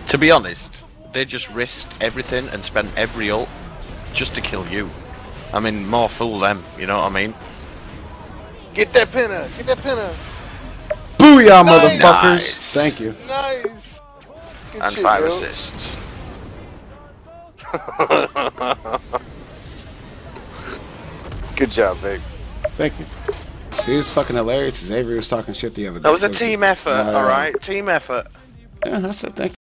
To be honest, they just risked everything and spent every ult just to kill you. I mean, more fool them, you know what I mean? Get that pinner! Get that pinner! Booyah, Nice. motherfuckers! Nice. Thank you. Nice! Good And shit, 5 yo. assists. Good job, babe. Thank you. It was fucking hilarious. Xavier was talking shit the other day. That was a team effort, alright? Team effort. Yeah, I said thank you.